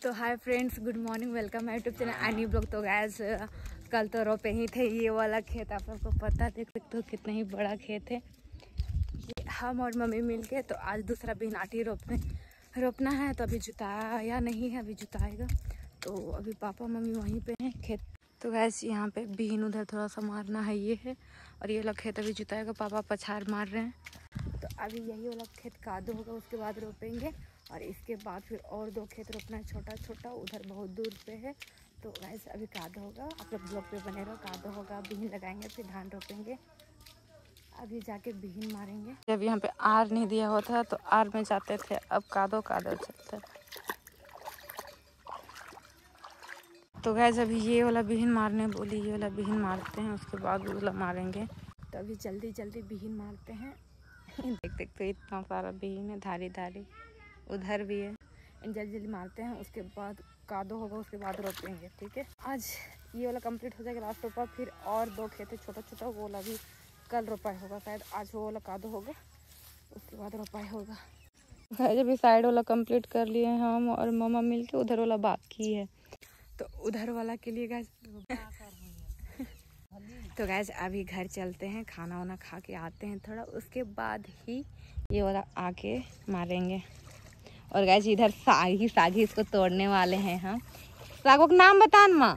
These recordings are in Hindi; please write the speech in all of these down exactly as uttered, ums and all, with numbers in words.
तो hi friends, good morning, welcome है यूट्यूब चैनल एनी ब्लॉग। तो गैस कल तो रोपे ही थे ये वाला खेत, आप सबको पता, देख सकते हो कितना ही बड़ा खेत है। ये हम और मम्मी मिलके तो आज दूसरा बिनाटी रोपने रोपना है। तो अभी जुताया नहीं है, अभी जुताएगा। तो अभी पापा मम्मी वहीं पे हैं खेत। तो गैस यहाँ पे बीन उधर थोड़ा सा मारना है ये है, और ये वाला खेत अभी जुताएगा, पापा पछाड़ मार रहे हैं। तो अभी यही वाला खेत कादो होगा, उसके बाद रोपेंगे। और इसके बाद फिर और दो खेत रोपना है छोटा छोटा, उधर बहुत दूर पे है। तो वैसे अभी कादो होगा, आप लोग ब्लॉग पे बने रहो। कादो होगा, बीन लगाएंगे, फिर धान रोपेंगे। अभी जाके बीन मारेंगे। जब यहाँ पे आर नहीं दिया हुआ था तो आर में जाते थे, अब कादो कादो चलते। तो गैस अभी ये वाला बीन मारने बोली, ये वाला बीन मारते हैं, उसके बाद वाला मारेंगे। तो अभी जल्दी जल्दी बीन मारते हैं। देख देखते इतना सारा बीन है, धारी धारी, उधर भी है। जल्दी जल्दी मारते हैं, उसके बाद कादो होगा, उसके बाद रोपेंगे। ठीक है, आज ये वाला कंप्लीट हो जाएगा, लास्ट रोपा। फिर और दो खेत छोटा छोटा, वो वाला भी कल रोपाई होगा शायद। आज वो वाला कादो होगा, उसके बाद रोपाई होगा। जब भी साइड वाला कंप्लीट कर लिए हैं हम और मामा मिलके, उधर वाला बाकी है। तो उधर वाला के लिए गैस तो गैस अभी घर चलते हैं, खाना वाना खा के आते हैं थोड़ा, उसके बाद ही ये वाला आके मारेंगे। और गैस इधर साग ही साग ही इसको तोड़ने वाले हैं हम। सागों का नाम बता माँ।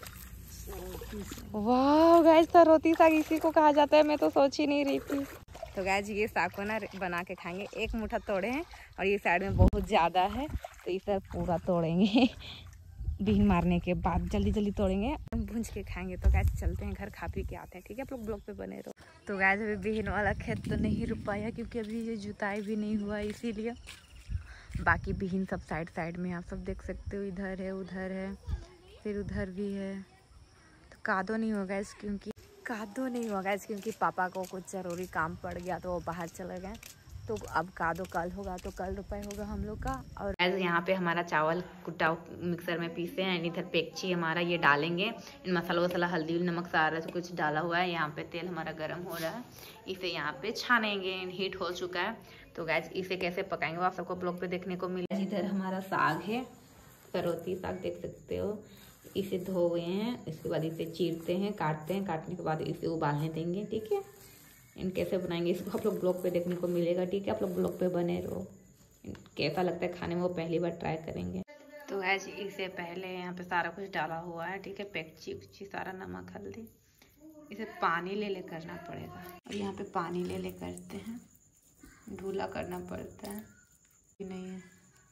वाह गैस, सरोती साग इसी को कहा जाता है, मैं तो सोच ही नहीं रही थी। तो गैस ये साग को ना बना के खाएंगे। एक मुट्ठा तोड़े हैं और ये साइड में बहुत ज़्यादा है, तो इसे पूरा तोड़ेंगे। बीन मारने के बाद जल्दी जल्दी तोड़ेंगे, भूंज के खाएंगे। तो गैस चलते हैं घर, खा पी के आते हैं। ठीक है, आप लोग ब्लॉग पे बने रहो। तो गैस अभी बीन वाला खेत तो नहीं रुपाया, क्योंकि अभी ये जुताई भी नहीं हुआ, इसीलिए। बाकी बीन सब साइड साइड में आप सब देख सकते हो, इधर है, उधर है, फिर उधर भी है। तो कादो नहीं होगा इस क्योंकि कादो नहीं होगा इस क्योंकि पापा को कुछ ज़रूरी काम पड़ गया, तो वो बाहर चले गए। तो अब कादो कल होगा, तो कल रुपये होगा हम लोग का। और यहाँ पे हमारा चावल कुटा मिक्सर में पीसे हैं। इधर पेक्ची हमारा ये डालेंगे, इन मसाला वसाला हल्दी नमक सारा कुछ डाला हुआ है। यहाँ पे तेल हमारा गर्म हो रहा है, इसे यहाँ पे छानेंगे, हीट हो चुका है। तो गैस इसे कैसे पकाएंगे वो आप सबको ब्लॉग पे देखने को मिले। इधर हमारा साग है, सरोती साग देख सकते हो। इसे धो हुए हैं, इसके बाद इसे चीरते हैं, काटते हैं, काटने के बाद इसे उबालने देंगे। ठीक है, इन कैसे बनाएंगे इसको आप लोग ब्लॉग पे देखने को मिलेगा। ठीक है, आप लोग ब्लॉग पे बने रहो। कैसा लगता है खाने में वो पहली बार ट्राई करेंगे। तो ऐसे इसे पहले यहाँ पे सारा कुछ डाला हुआ है। ठीक है, पेक्ची उच्ची सारा नमक हल्दी, इसे पानी ले ले करना पड़ेगा। और यहाँ पे पानी ले ले करते हैं, ढूला करना पड़ता है कि नहीं है।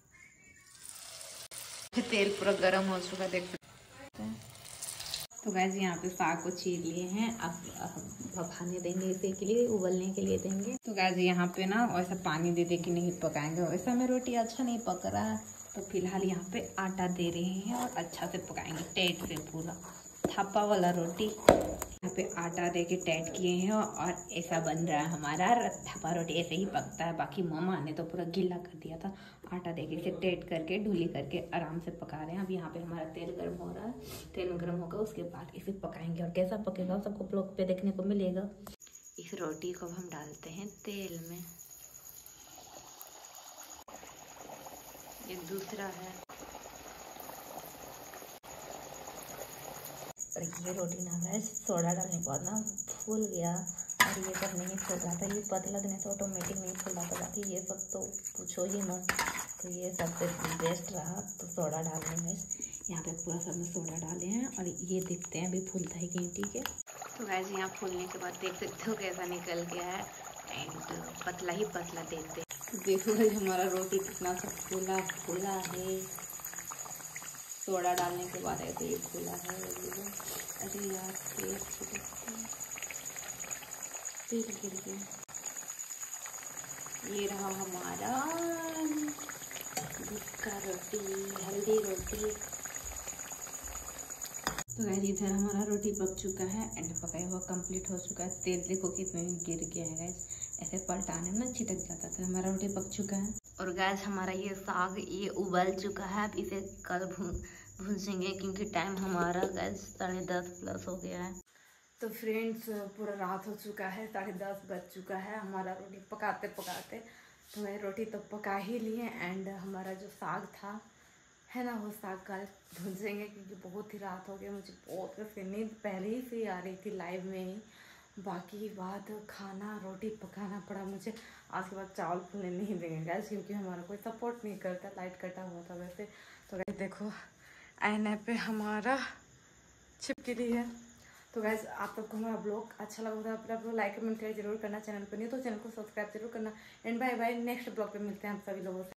तेल पूरा गर्म हो चुका देख सकते हैं। तो गैस यहाँ पे साग को चीर लिए हैं, अब पकाने देंगे, इसे के लिए उबलने के लिए देंगे। तो गैस यहाँ पे ना वैसा पानी दे दे के नहीं पकाएंगे, वैसा में रोटी अच्छा नहीं पक रहा है। तो फिलहाल यहाँ पे आटा दे रहे हैं और अच्छा से पकाएंगे, टेट से, पूरा थापा वाला रोटी। यहाँ पे आटा दे के टाइट किए हैं और ऐसा बन रहा है हमारा थापा रोटी। ऐसे ही पकता है, बाकी मामा ने तो पूरा गीला कर दिया था। आटा दे के इसे टाइट करके ढूली करके आराम से पका रहे हैं। अब यहाँ पे हमारा तेल गर्म हो रहा है, तेल में गर्म होगा, उसके बाद इसे पकाएंगे। और कैसा पकेगा सबको ब्लॉग पे देखने को मिलेगा। इस रोटी को हम डालते हैं तेल में। ये दूसरा है, और ये रोटी ना गैस सोडा डालने के बाद ना फूल गया। और ये सब नहीं फूल रहा था, ये पतला देने से ऑटोमेटिक नहीं फूल रहा था। बाकी ये सब तो पूछो ही मत। तो ये सबसे बेस्ट रहा तो सोडा डालने में। यहाँ पे पूरा सब में सोडा डाले हैं और ये देखते हैं अभी फूलता है कि नहीं। ठीक है, तो गैस यहाँ फूलने के बाद देख सकते हो कैसा निकल गया है। एंड पतला ही पतला देते हैं। देखो भाई हमारा रोटी कितना सा फूला फूला है, सोडा डालने के बाद ऐसे ही खुला है। अरे यार तेल तेल गिर गया। ये रहा हमारा भुक्का रोटी, हल्दी रोटी। तो गाइस इधर हमारा रोटी पक चुका है एंड पकाया हुआ कंप्लीट हो चुका है। तेल देखो कितने गिर गया है गाइस, ऐसे पलटाने में ना छिटक जाता था। हमारा रोटी पक चुका है। और गैस हमारा ये साग ये उबल चुका है। अब इसे कल भूंजेंगे क्योंकि टाइम हमारा गैस साढ़े दस प्लस हो गया है। तो फ्रेंड्स पूरा रात हो चुका है, साढ़े दस बज चुका है हमारा रोटी पकाते पकाते। तो मैं रोटी तो पका ही लिए एंड हमारा जो साग था है ना वो साग का भूंजेंगे, क्योंकि बहुत ही रात हो गई, मुझे बहुत से नींद पहले ही से आ रही थी लाइव में ही। बाकी बात खाना रोटी पकाना पड़ा मुझे। आज के बाद चावल फूलने नहीं देंगे गैस, क्योंकि हमारा कोई सपोर्ट नहीं करता। लाइट कटा हुआ था वैसे तो गैस देखो आईने पे हमारा छिपकी ली है। तो गैस आप सबको हमारा ब्लॉग अच्छा लगा तो आप लोग लाइक कमेंट शेयर जरूर करना, चैनल पर नहीं तो चैनल को सब्सक्राइब जरूर करना। And bye bye, next blog पे मिलते हैं आप सभी लोगों से।